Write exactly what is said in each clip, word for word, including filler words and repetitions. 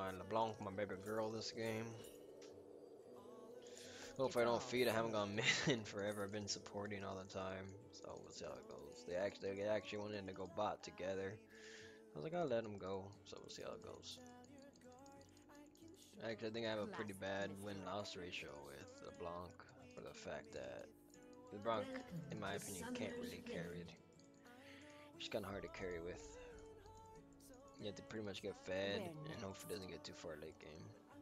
my LeBlanc, my baby girl this game. Hopefully I don't feed. I haven't gone mid in forever. I've been supporting all the time, so we'll see how it goes. They actually, they actually wanted to go bot together. I was like, I'll let them go, so we'll see how it goes. Actually, I think I have a pretty bad win-loss ratio with LeBlanc for the fact that LeBlanc, in my opinion, can't really carry it. She's kind of hard to carry with. You have to pretty much get fed and hope it doesn't get too far late game.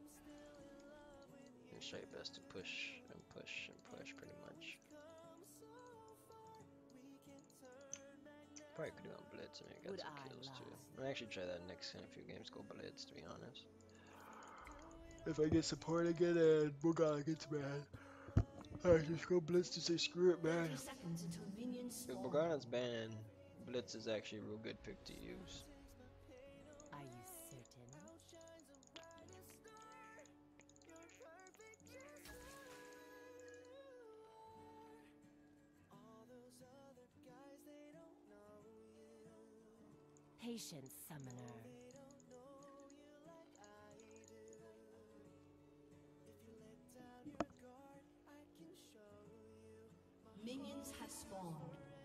And try your best to push and push and push pretty much. Probably could do on blitz and maybe get some kills too. I'll actually try that next in a few games, go blitz to be honest. If I get support again and Morgana gets mad, I just go blitz to say screw it, man. If Morgana's banned, blitz is actually a real good pick to use. Are you certain? Patience, summoner. Minions have spawned.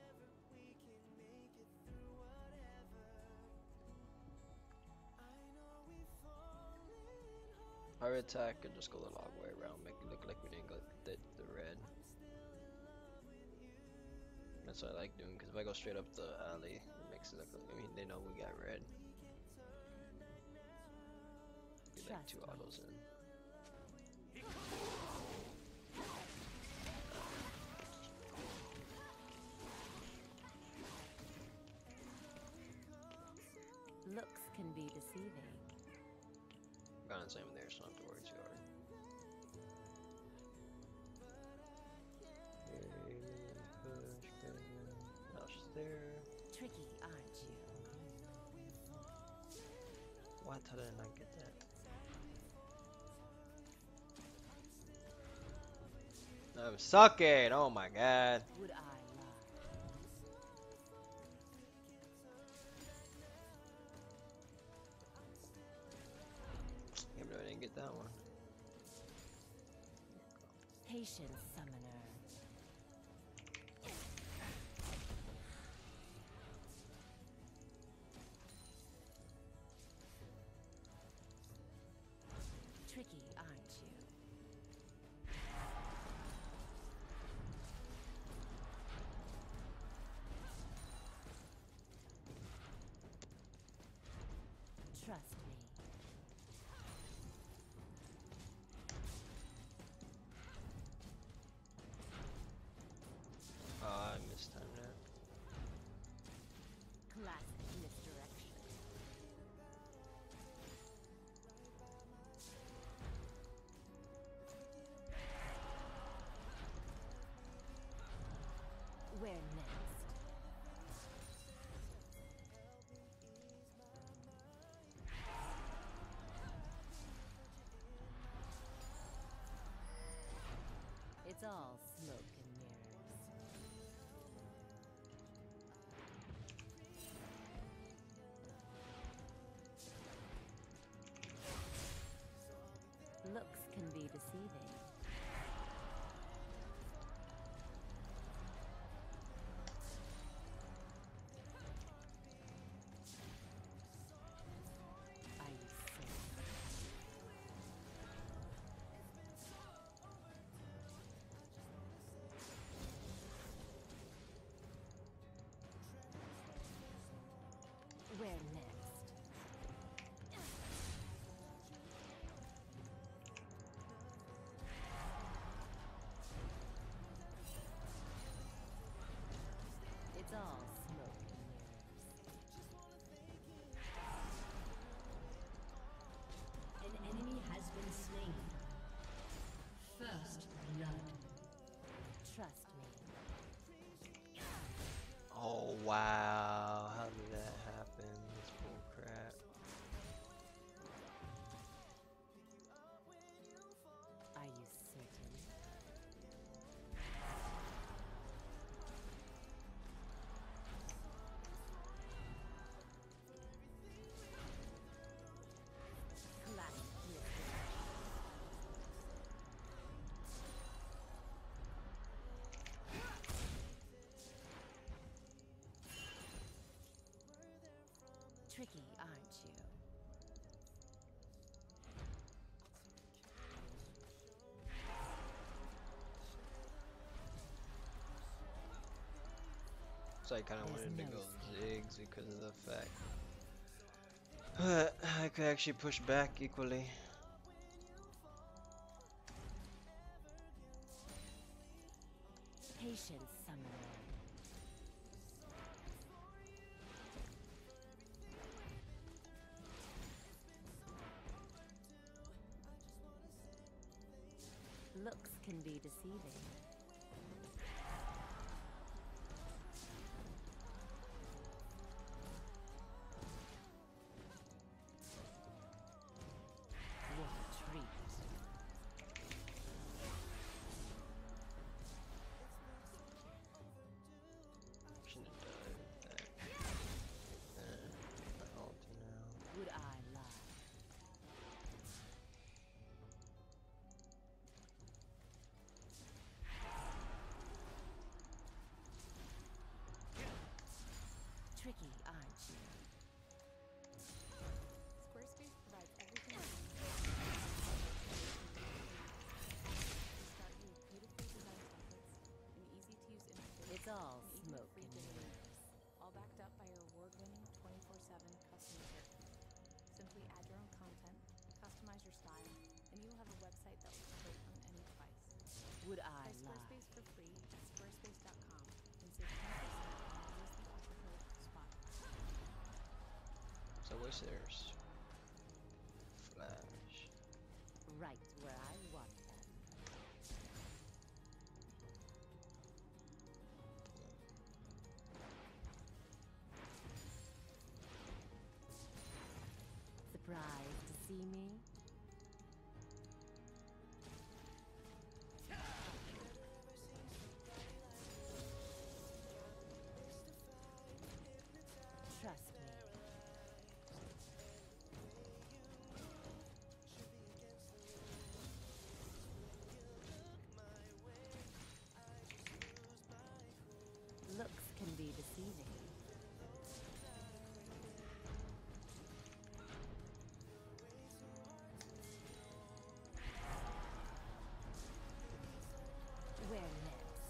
Our attack could just go the long way around, make it look like we didn't get the, the red. That's what I like doing, because if I go straight up the alley, it makes it look like, I mean, they know we got red. Get like two autos in. Looks can be deceiving. Got the same there, so I don't have to worry too hard. Now she's there. Tricky, aren't you? Why did I not get that? I'm sucking! Oh my god. Would I lie? Yeah, but I didn't get that one. Patience, summoner. Tricky, aren't you? Trust me. Oh, I mistimed that. Classic misdirection. Where next? It's all smoke and mirrors. Looks can be deceiving. Are you certain? Where next? So I kind of There's wanted to no go escape. zigs because of the fact that I could actually push back equally. Patience, summoner. Looks can be deceiving. What a treat. Shouldn't have died with that. Eh, my ulti now. Would I lie? Tricky, aren't you? Squarespace provides everything you need. Start you with beautifully designed templates, an easy-to-use interface, It's all and even smoke free and delivery, mirrors. all backed up by your award-winning twenty-four seven customer service. Simply add your own content, customize your style, and you will have a website that looks great on any device. Would I Try lie? Squarespace for free at squarespace dot com and save ten percent when you use the offer code SPOTLIGHT. So what's theirs? Flash. Right where I want them. Surprised to see me? Trust me. Looks can be deceiving. Where next?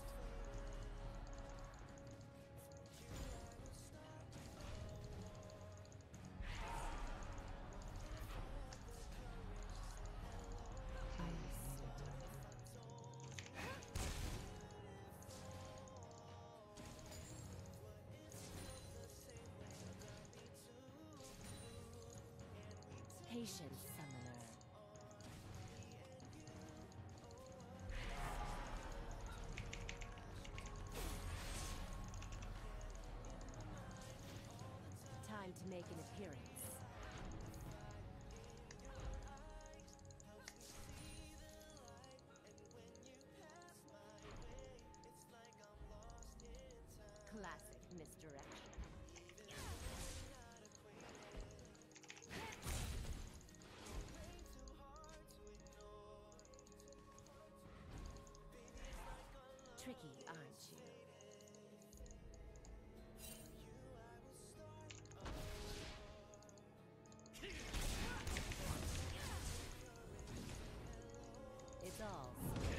I restore. Patience, summoner. Time to make an appearance. Classic misdirection. Tricky, aren't you? It's all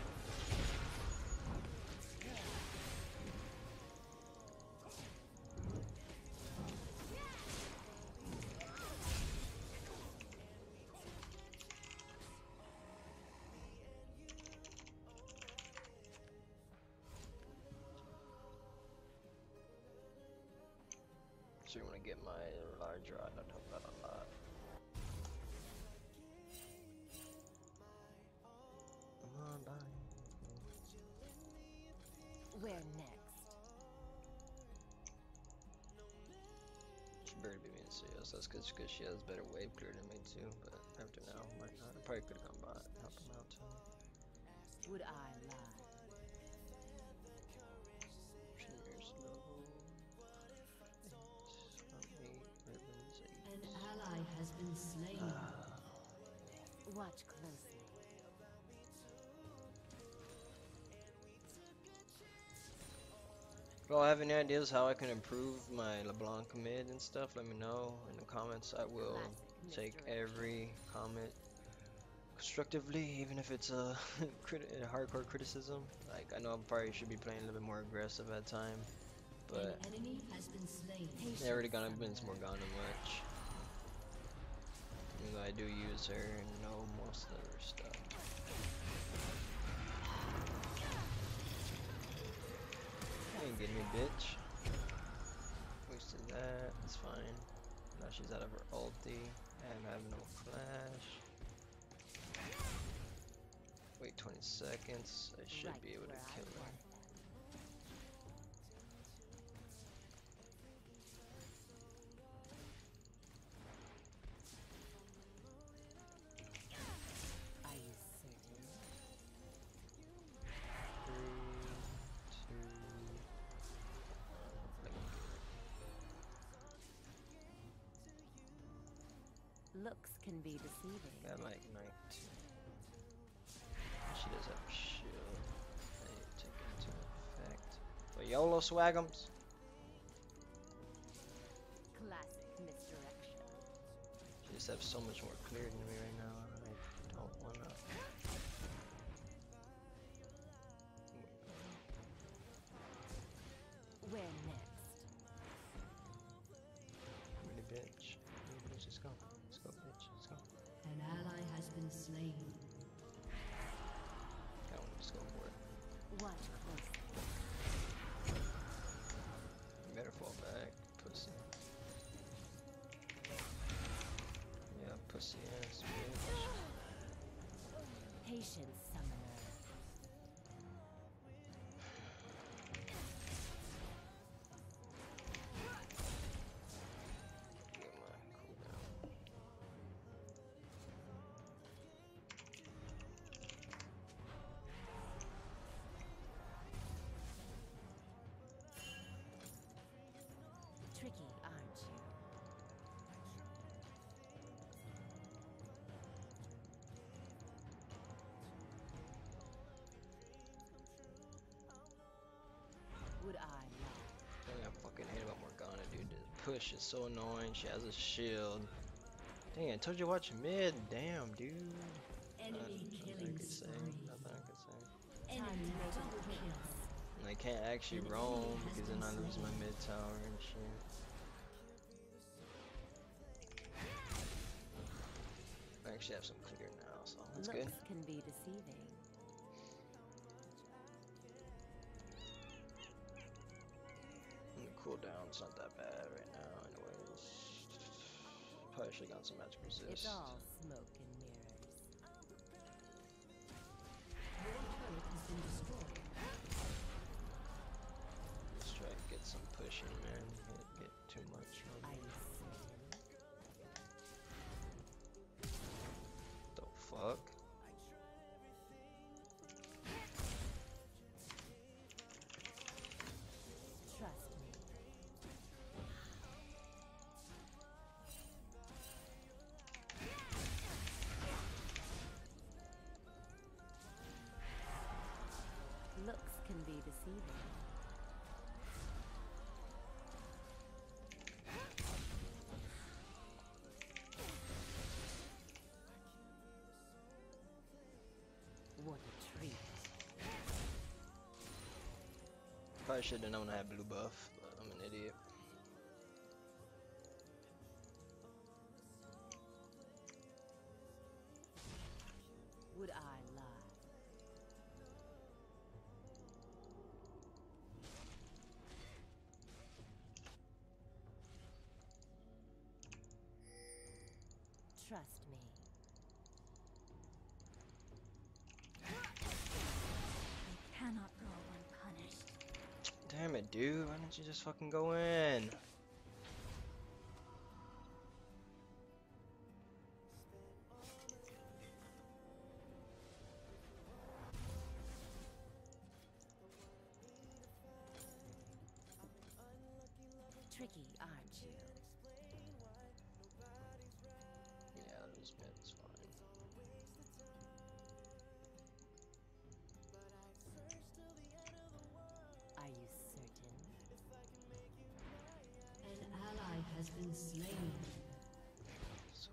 So you want to get my larger rod, I'd help that a lot. I'm not dying. where next? She barely beat me in C S, that's because she has better wave clear than me too, but after now, might not. I probably could have gone bot, help him out too. Would I lie? Cheers, level eight, ribbons, eight. An ally has been slain. Watch closely. If y'all have any ideas how I can improve my LeBlanc mid and stuff, let me know in the comments. I will Classic take misdirection. every comment constructively, even if it's a, crit a hardcore criticism. Like, I know I probably should be playing a little bit more aggressive at time, but An enemy has been slain. they already gonna wins Morgana much. Even though I do use her and know most of her stuff. You ain't getting me, bitch. Wasted that, it's fine. Now she's out of her ulti, and I have no flash. Wait twenty seconds, I should Right be able to where I kill her. want them. Are you certain? Three, two, Looks can be deceiving. got like nineteen. She does have a shield. I need to take it into effect. But YOLO swagums. Classic misdirection. She just have so much more clear than me right now. I don't wanna. Where next? Really, bitch. Really, bitch. Let's go. Let's go, bitch. Let's go. An ally has been slain. I wanna just go for it. Watch closely. You better fall back, pussy. Yeah, pussy ass bitch. Patience, summoner. Get my cooldown. Tricky, aren't you? Would I lie? Thing I fucking hate about Morgana, dude. This push is so annoying. She has a shield. Dang, I told you to watch mid. Damn, dude. Enemy Nothing I killing could say. spree. Nothing I could say. Enemy double kill. And I can't actually An roam enemy has because then been I lose my slain. mid tower and shit. I actually have some clear now, so that's Looks good. can be deceiving. And the cooldown's not that bad right now, anyways. Probably should have gotten some magic resist. It's all smoke and mirrors. Your turret has been destroyed. Let's try to get some pushing, man. Can't get too much on Are me. you certain? The fuck? Trust me. Looks can be deceiving. What a treat. Probably should have known I had blue buff, but I'm an idiot. Would I lie? Trust me. They cannot go unpunished. Damn it, dude. Why didn't you just fucking go in? Tricky, aren't you? Yeah, this mid's fine. Are you certain? An ally has been slain. So,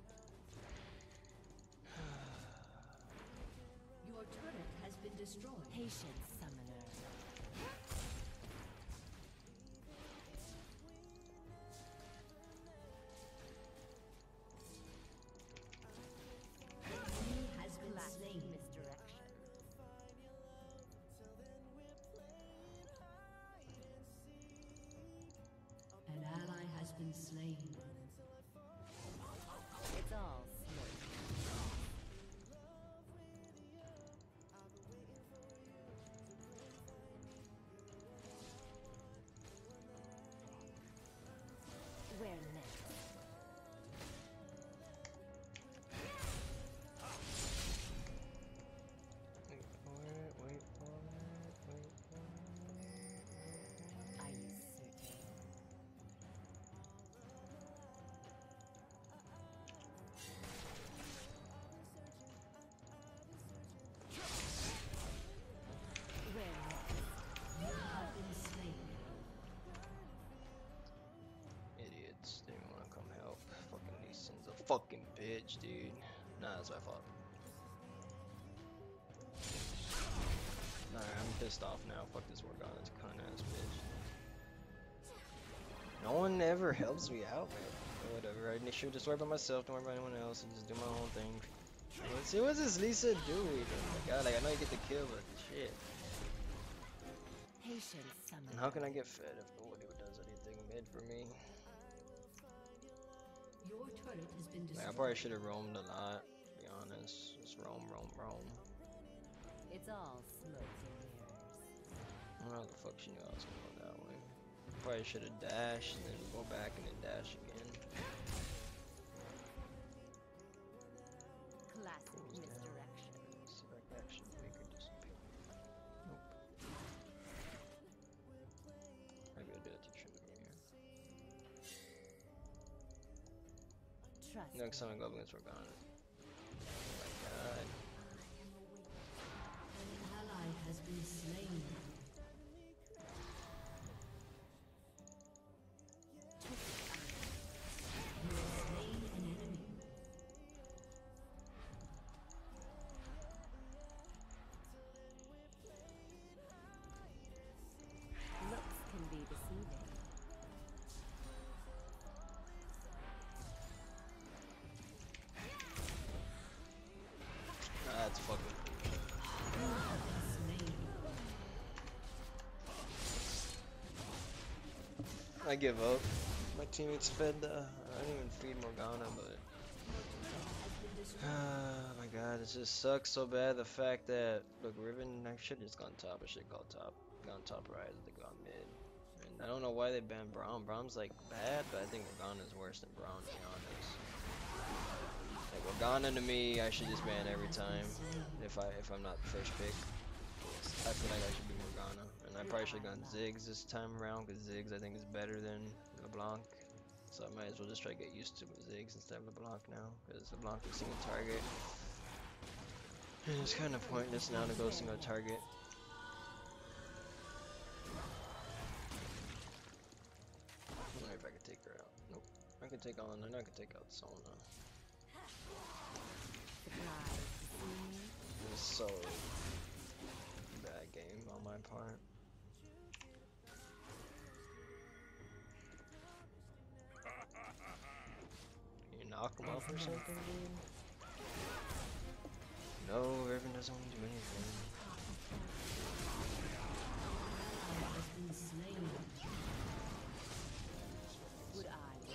Your turret has been destroyed. Patience, summoner. bitch, dude. Nah, that's my fault. Alright, I'm pissed off now. Fuck this Morgana, it's a cunt ass bitch. No one ever helps me out, man. But whatever, I shoot just worry about myself, don't worry about anyone else, and just do my own thing. Let's see, what's this Lisa doing? Oh my god, like I know you get the kill, but shit. Patience, And how can I get fed if nobody does anything mid for me? Your turret has been Like, I destroyed. probably should have roamed a lot, to be honest. Just roam, roam, roam. It's all smoke and mirrors. I don't know how the fuck she knew I was gonna go that way. Probably should have dashed and then go back and then dash again. Classic misdirection. Select action, make her disappear. Nope. Maybe I'll do it to trigger me here. Trust Next me. time I go up against Morgana. Oh my god. An ally has been slain. You have slain an enemy. Looks can be deceiving. That's fucking. Slain. I give up. My teammates fed the. I didn't even feed Morgana, but. Oh my god, it just sucks so bad. The fact that. Look, Riven, I should have just gone top. I should have gone top. Gone top right, they gone mid. And I don't know why they banned Braum. Braum's like bad, but I think Morgana's worse than Braum, to be honest. Like Morgana to me, I should just ban every time. If I if I'm not the first pick. I feel like I should be Morgana. And I probably should have gone Ziggs this time around, because Ziggs I think is better than LeBlanc. So I might as well just try to get used to Ziggs instead of LeBlanc now, because LeBlanc is single target. And it's kind of pointless now to go single target. I wonder if I could take her out. Nope. I can take on, I know I can take out Sona. Surprise. It was so bad game on my part. You knock him off or something, dude? No, Riven doesn't want to do anything. Ally has been slain. Would I lie?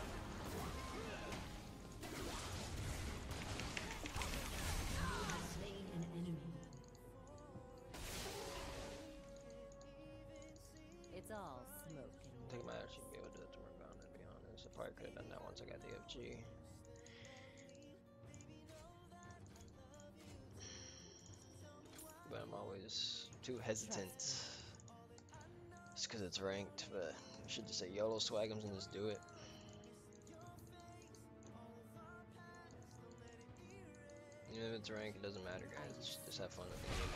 You have slain an enemy. It's all smoke and I think I might actually be able to do it to Morgana, to be honest. I probably could have done that once I got the F G. But I'm always too hesitant. Just because it's ranked, but I should just say YOLO Swagums and just do it. Even if it's ranked, it doesn't matter, guys. Just, just have fun with the game.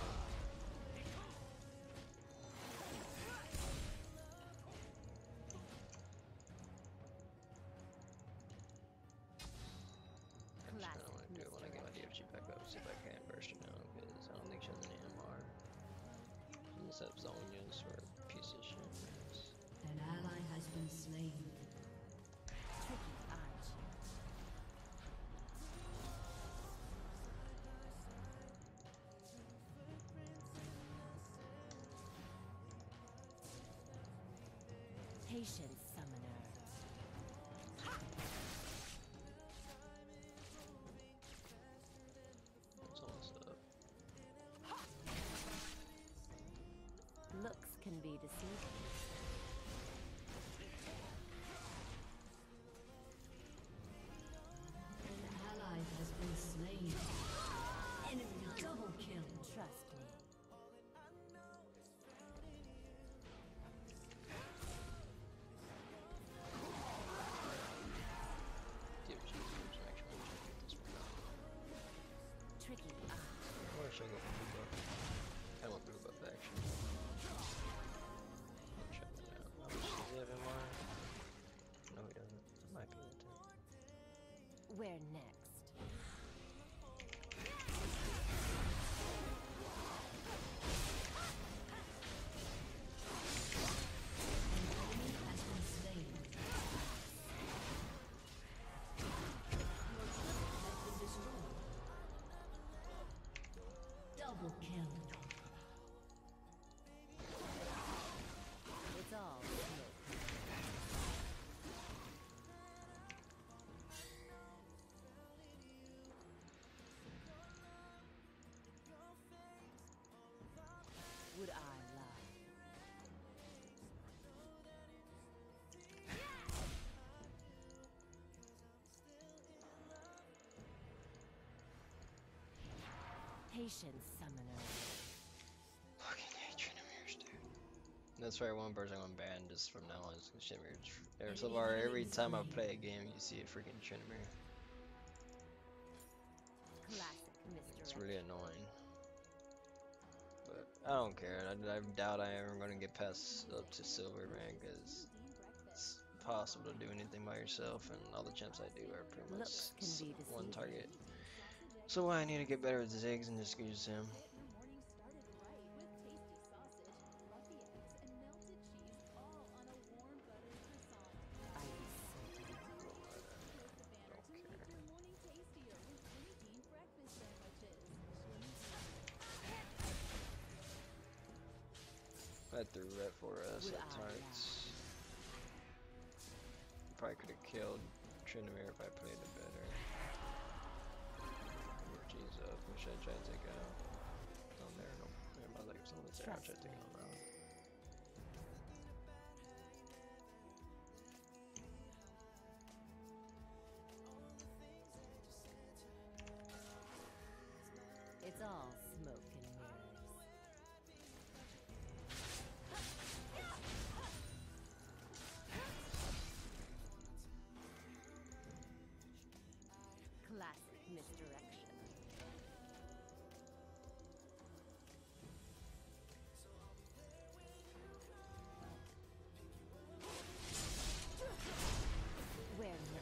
I just kind of want to do it when I get my D F G back up, see if I can burst her down, because I don't think she has any M R. She just has Zonias or a piece of shit. An ally has been slain. tricky, aren't you? Patience, summoner. That's almost up. Looks can be deceiving. An ally has been slain. Enemy double kill. Trust me. D F G is actually make sure I get this one out. Tricky, aren't you? Or should I go for blue buff? I want blue buff action. I'll check that out. How much does he have M R? No, he doesn't. It might be able to. Where next? kill. It's all smoke. Would I lie? Patience, summoner. Fucking hate Trinimir's, dude. That's why one person I'm banned just from now on is Trinimir. Every so far, every time I play a game, you see a freaking Trinimir. Classic It's misdirection. really annoying. But I don't care. I, I doubt I am gonna get past up to silver, man, because it's impossible to do anything by yourself, and all the champs I do are pretty much Looks can s- be one deceiving. target. So I need to get better with Ziggs and just use him. Get your morning started right with tasty sausage, fluffy eggs, and melted cheese, all on a warm buttered croissant. Are you certain? Click the banner to make your morning tastier with Jimmy Dean breakfast sandwiches. I threw red for us Would at I targets. Probably could have killed Trinimir if I played it better. Jeez up. Who should I try to take out? Oh, there, no. There, my legs. Someone's there. I'll try to take him out. It's all smoke and mirrors. Classic misdirection. Where no?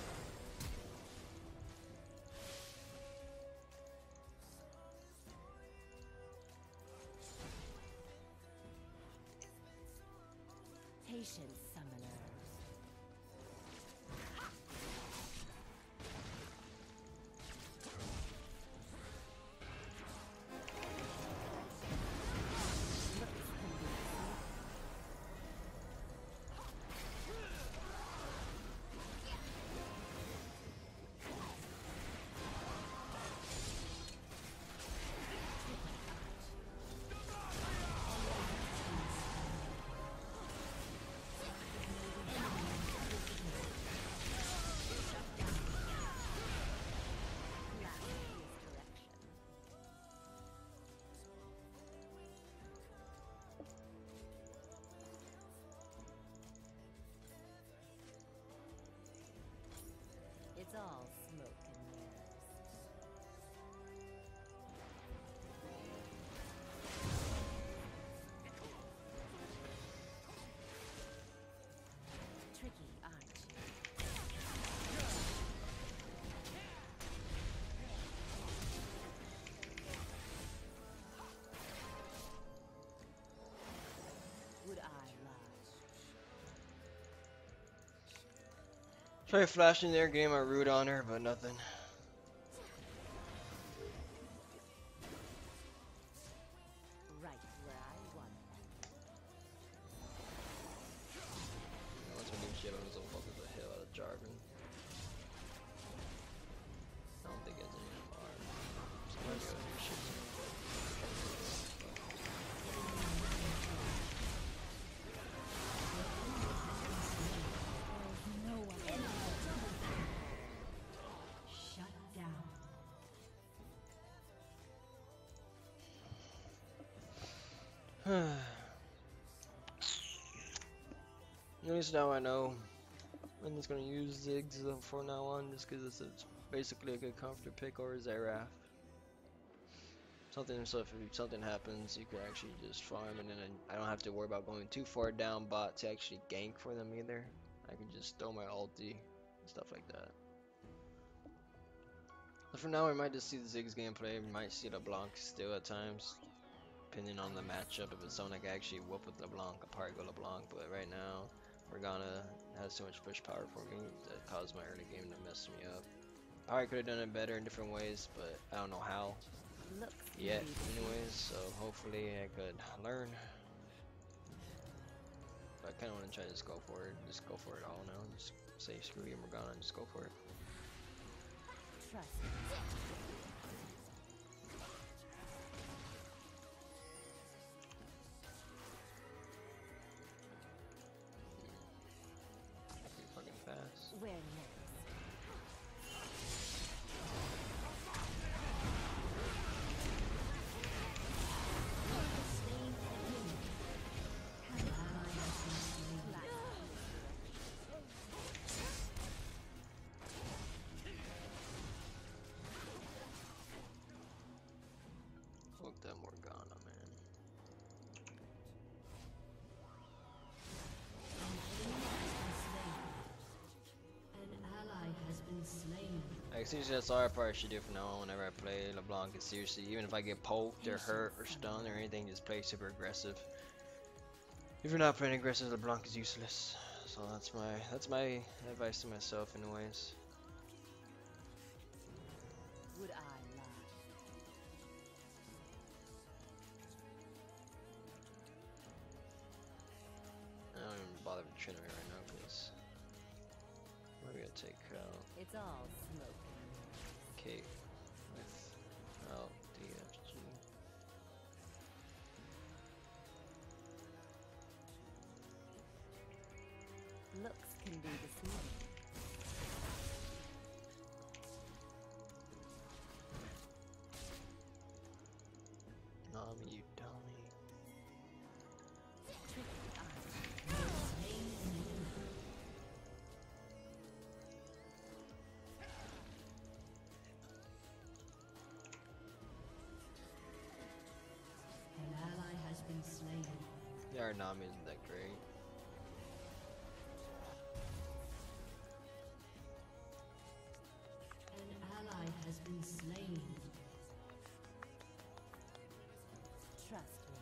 Patience, summoner. It's all smoke and mirrors. Tricky, aren't you? Would I lie? Try flashing there, getting my root on her, but nothing. Right where I want them. Once we do shit on his own focus the hell out of Jarvan. I don't think it's any M R. Somebody gotta do shit. Shut down. At least now I know I'm just gonna use Ziggs uh, from now on, just because it's, it's basically a good comfort pick, or Zaraf. Something so if something happens, you can actually just farm, and then I don't have to worry about going too far down bot to actually gank for them either. I can just throw my ulti and stuff like that. So for now, we might just see the Ziggs gameplay. We might see LeBlanc still at times, depending on the matchup. If it's someone that can actually whoop with LeBlanc, I'll probably go LeBlanc. But right now, Morgana has too much push power for me that caused my early game to mess me up. Probably could have done it better in different ways, but I don't know how. Looks yet, can be anyways. So hopefully I could learn. But I kind of want to try to just go for it. Just go for it all now. Just say screw you, Morgana, and just go for it. trust. Pretty fucking fast. Where next? Fuck that Morgana, man. An ally has been slain. Like, seriously, that's all I probably should do from now on whenever I play LeBlanc. Is seriously, even if I get poked or hurt or stunned or anything, just play super aggressive. If you're not playing aggressive, LeBlanc is useless. So that's my that's my advice to myself, anyways. Would I lie? I don't even bother with Trinity right now because we're gonna take out It's all smoke and mirrors. Kate with L D F G. Looks can be deceiving. Nami, you dummy. Tricky eyes. An ally has been slain. Yeah, our Nami isn't that great. An ally has been slain. Trust me.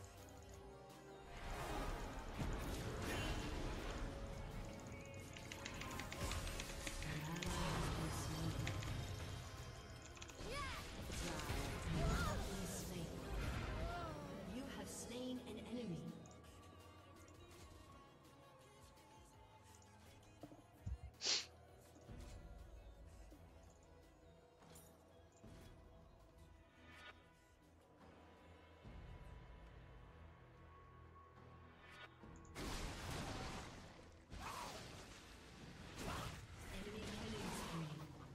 An ally has been slain. You have been slain. You have slain an enemy. Enemy killing spree.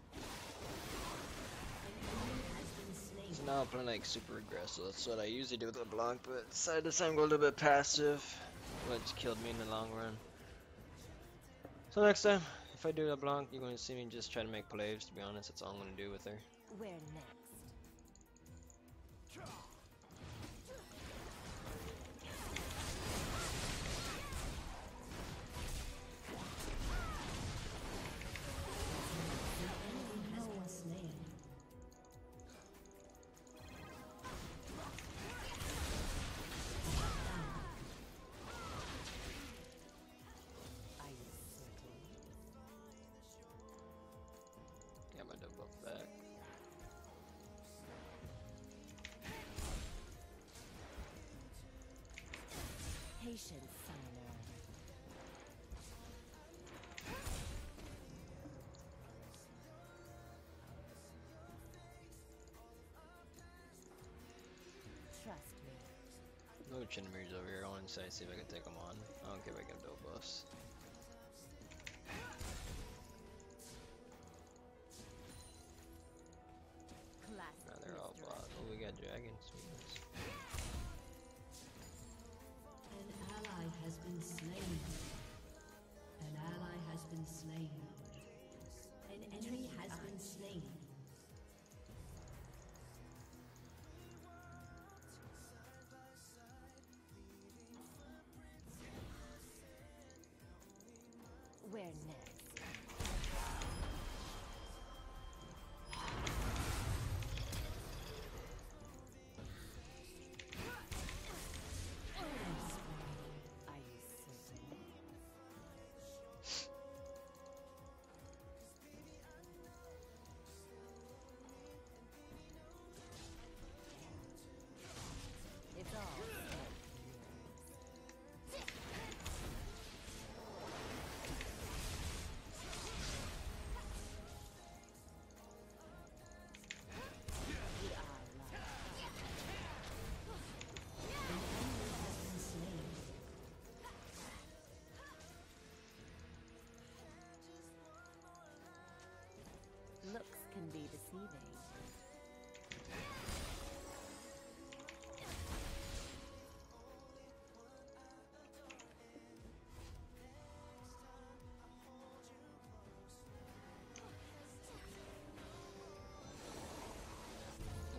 An enemy has been slain. So now I'm playing like super aggressive. That's what I usually do with LeBlanc, but decided this time go a little bit passive, which killed me in the long run. So next time, if I do LeBlanc, you're going to see me just try to make plays. To be honest, that's all I'm going to do with her. Where next? An enemy has been slain. Are you certain? Got my double buff back. Patience, summoner. Trust me. No Chinamirs over here. I want to see if I can take them on. I don't care if I get double buffs. Classic. Now they're all bot. Oh, we got dragons. Sweetness. An ally has been slain. An ally has been slain. An enemy has been slain. Where next? Are you certain?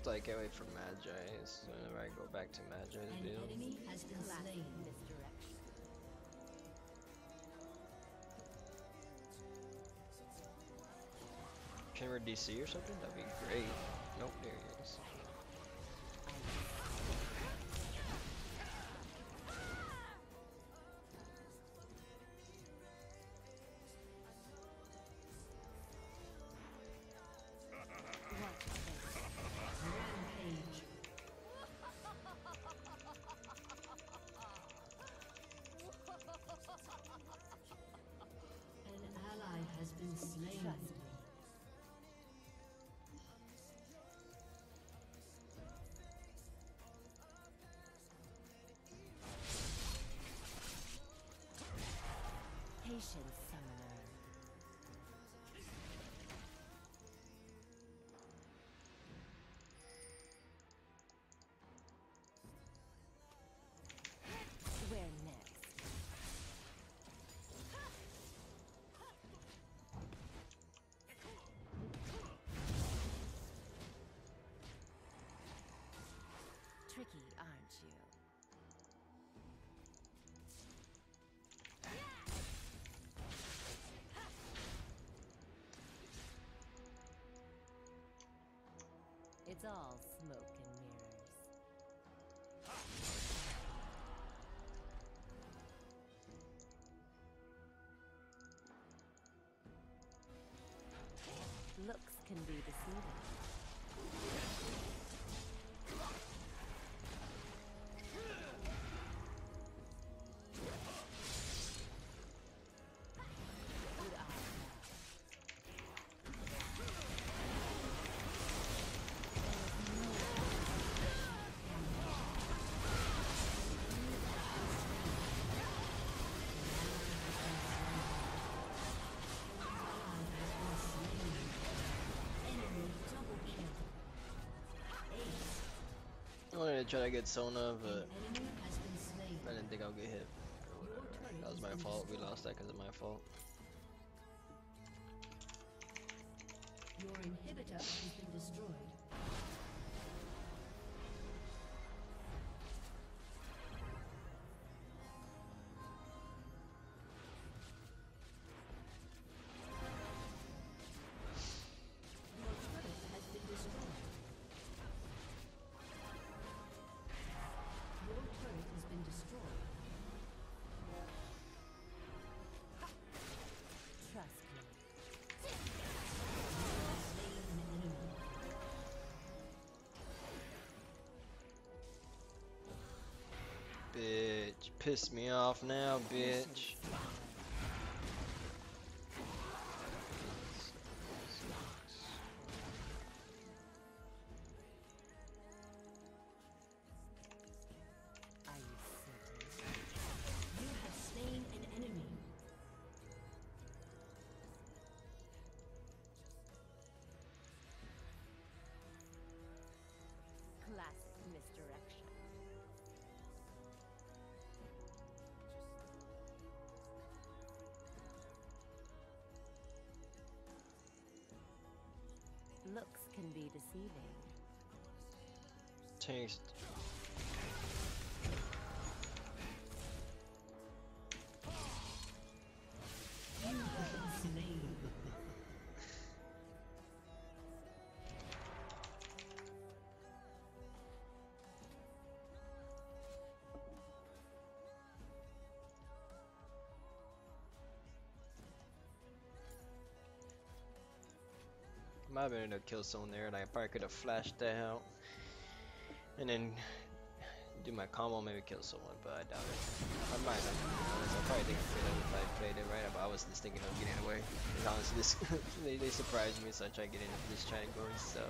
So I can't wait for Magi. So whenever I go back to Magi's An build. enemy has been slain. Misdirection. Can we D C or something? That'd be great. Nope, there he is. An ally has been slain. Trust me. Patience, summoner. Where next? Tricky, aren't you? It's all smoke and mirrors. Looks can be deceiving. Good eye, I wanted to try to get Sona, but Enemy has been slain. I didn't think I'll get hit. That was my fault. We lost that because of my fault. Your inhibitor has been destroyed. Your turret has been destroyed. Your turret has been destroyed. trust me. Slain an enemy. Bitch, piss me off now, bitch. Are you certain? You have slain an enemy. Classic misdirection. Looks can be deceiving. Taste. You have been slain. Might have been able to kill someone there, and I probably could have flashed that out. And then do my combo, maybe kill someone, but I doubt it. I might have. Honestly, I probably think I could have if I played it right, but I was just thinking of getting away. And honestly, this they, they surprised me, so I tried getting into this triangle and stuff.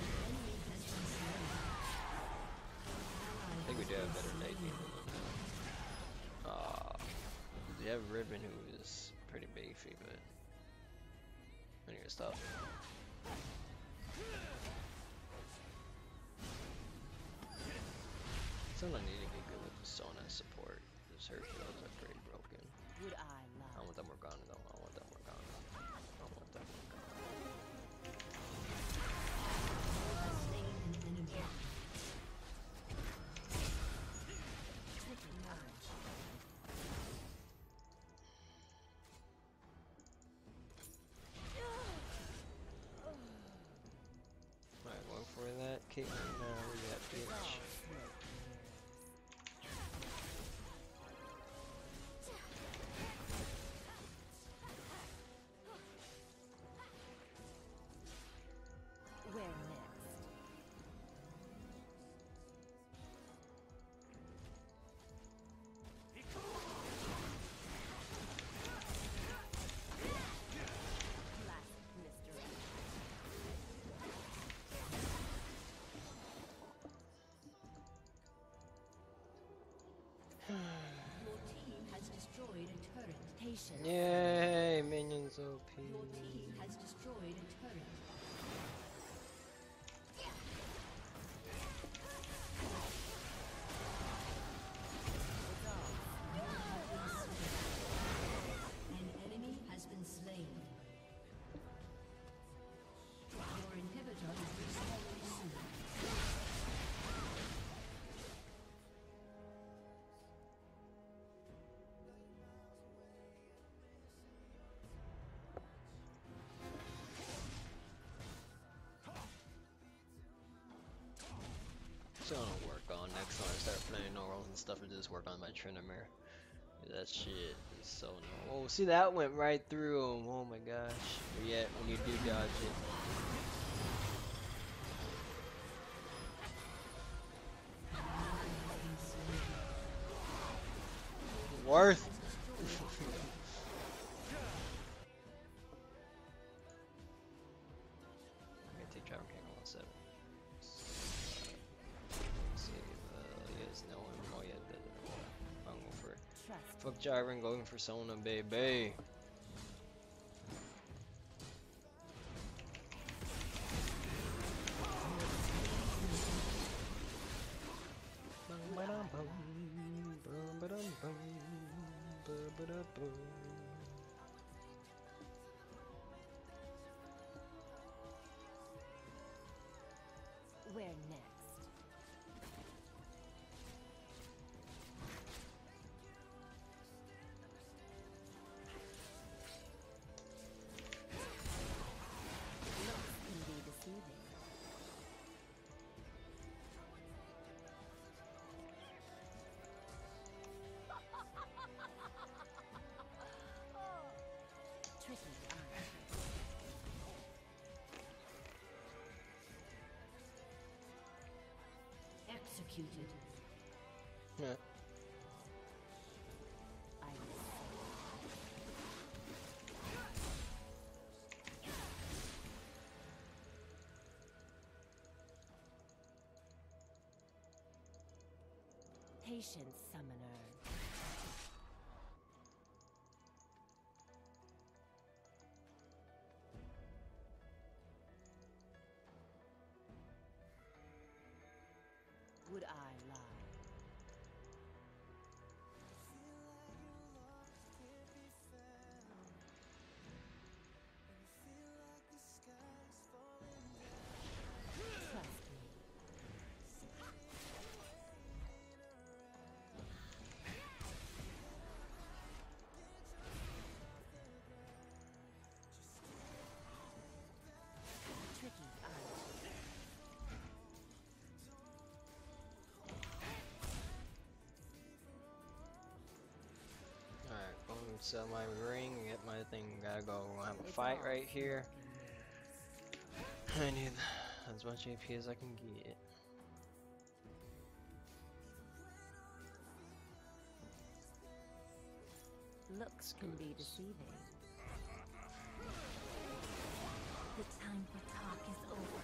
I think we do have better late game than that. Uh, we have Ribbon, who is pretty beefy, but anyway, stop. Someone need to get good with Sona support. This her heals are pretty broken. Would I I lie? don't want that Morgana though. I don't want that Morgana. I don't want that Morgana. You have slain an enemy. Caitlyn now. Where you at, bitch? Where next? Classic mystery. Your team has destroyed a turret. Patience. Yay, minions O P. Your team has destroyed a turret. An enemy has been slain. Your inhibitor is respawning soon. So I'm gonna work on next time I start playing normals and stuff and just work on my Trinamere. That shit is so no. Oh, see that went right through him. Oh my gosh. But yet when you do dodge it. Worth. I'm gonna take Driver King on seven. Let's see, uh, yes, no one. Oh yeah, that didn't work. I'm going for it. Trust. Fuck Jarvan, going for Sona, baby. Where next? Looks can be deceiving. Tricky eye. Executed. Yeah. I Patience, summoner. Would I lie? Trust me. Tricky eye. Alright, go and sell my ring, get my thing, gotta go. We'll have a It's fight all right here. smoke I need as much A P as I can get. and mirrors. Looks can be deceiving. The time for talk is over.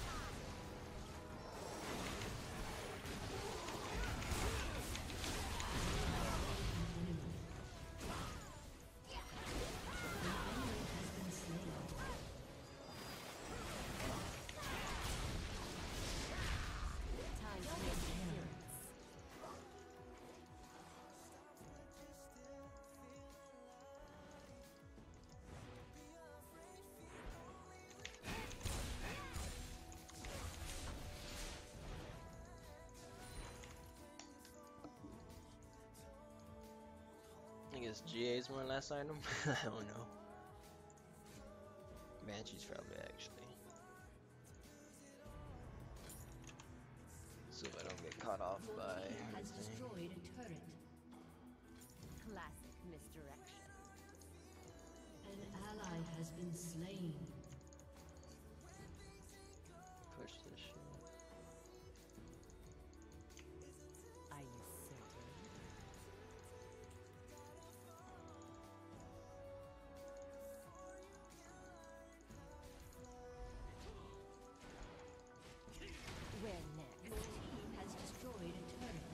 Time to make appearance. I guess G A is my last item. I don't know. Banshee's probably actually. Your by team has everything. destroyed a turret. Classic misdirection. An ally has been slain. Push this shit. Are you certain? Where next? Your team has destroyed a turret.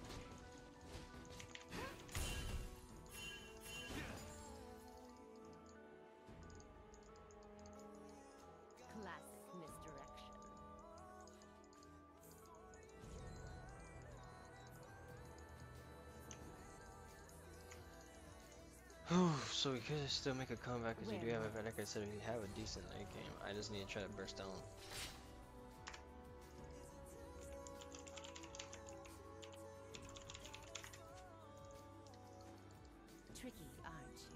Classic misdirection. So we could still make a comeback because we do have, a, like I said, we have a decent late game. I just need to try to burst down. Tricky, aren't you?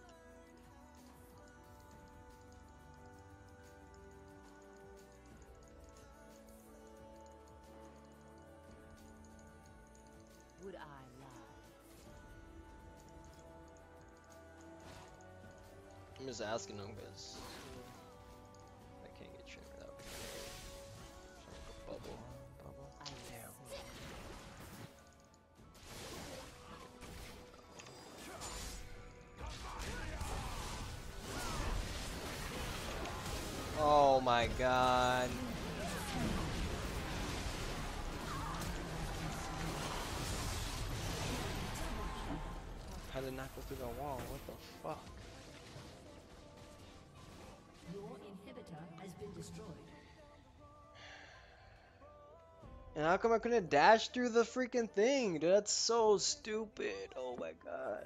Would I lie? I'm just asking them because I can't get trimmed without becoming like a bubble. Bubble? I Damn. Oh my god. How did it not go through the wall? What the fuck? Your inhibitor has been destroyed. And how come I couldn't dash through the freaking thing? Dude, that's so stupid. Oh my god.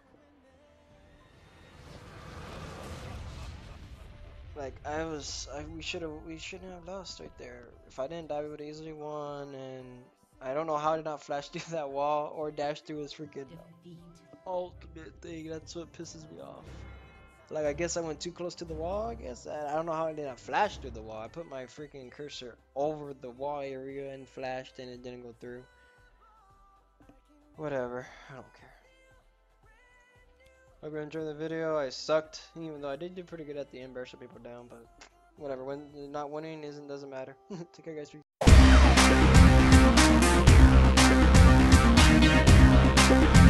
Like I was, I, we should have, we shouldn't have lost right there. If I didn't die, we would have easily won. And I don't know how I did not flash through that wall or dash through his freaking Defeat. ultimate thing. That's what pisses me off. Like I guess I went too close to the wall. I guess I, I don't know how I did not flash through the wall. I put my freaking cursor over the wall area and flashed, and it didn't go through. Whatever, I don't care. Hope you enjoyed the video. I sucked, even though I did do pretty good at the end, bursting people down, but whatever. When not winning isn't doesn't matter. Take care, guys.